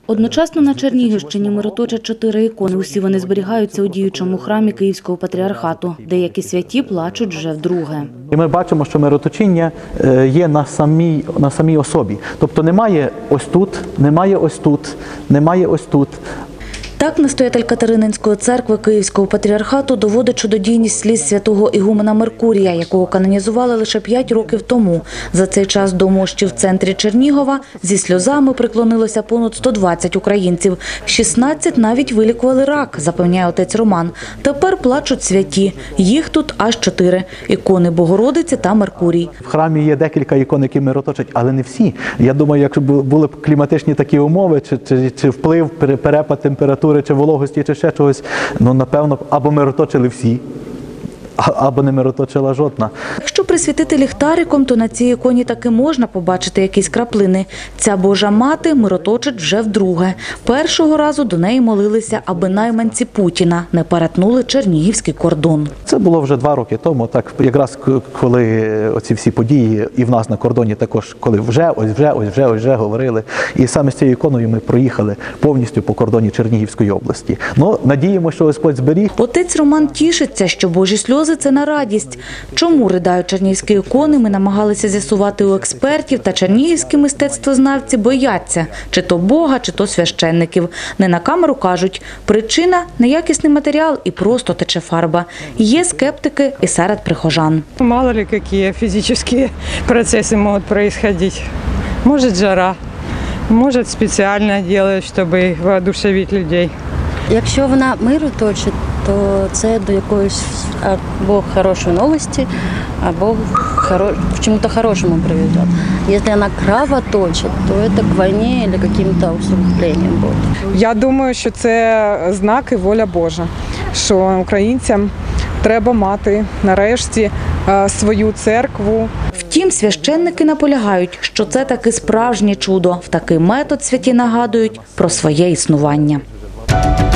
Одночасно на Чернігівщині мироточать 4 ікони. Усі вони зберігаються у діючому храмі Київського патріархату. Деякі святі плачуть вже вдруге. І ми бачимо, що мироточіння є на самій особі. Тобто немає ось тут, немає ось тут, немає ось тут. Так настоятель Катерининської церкви Київського патріархату доводить чудодійність сліз святого ігумена Меркурія, якого канонізували лише 5 років тому. За цей час до мощі в центрі Чернігова зі сльозами приклонилося понад 120 українців. 16 навіть вилікували рак, запевняє отець Роман. Тепер плачуть святі. Їх тут аж 4 – ікони Богородиці та Меркурій. В храмі є декілька ікон, які мироточать, але не всі. Я думаю, якщо б були б кліматичні такі умови, чи вплив, перепад температури, чи вологості, чи ще чогось, ну, напевно, або мироточили всі, або не мироточила жодна. Якщо присвітити ліхтариком, то на цій іконі таки можна побачити якісь краплини. Ця Божа Мати мироточить вже вдруге. Першого разу до неї молилися, аби найманці Путіна не перетнули чернігівський кордон. Це було вже 2 роки тому, так якраз коли оці всі події і в нас на кордоні також, коли вже говорили. І саме з цією іконою ми проїхали повністю по кордоні Чернігівської області. Ну, надіємося, що Господь зберіг. Отець Роман тішиться, що Божі сльози – це на радість. Чому riдають чернігівські ікони, ми намагалися з'ясувати у експертів, та чернігівські мистецтвознавці бояться – чи то Бога, чи то священників. Не на камеру кажуть – причина – неякісний матеріал і просто тече фарба. Є скептики і серед прихожан. Мало ли, які фізичні процеси можуть происходить. Може жара, може спеціально роблять, щоб воодушевити людей. Якщо вона миру точить, то це до якоїсь або хорошої новості, або к чому-то хорошому приведет. Якщо вона крава точить, то це к війні або яким-то усугубленням буде. Я думаю, що це знак і воля Божа, що українцям треба мати нарешті свою церкву. Втім, священники наполягають, що це таки справжнє чудо. В такий метод святі нагадують про своє існування.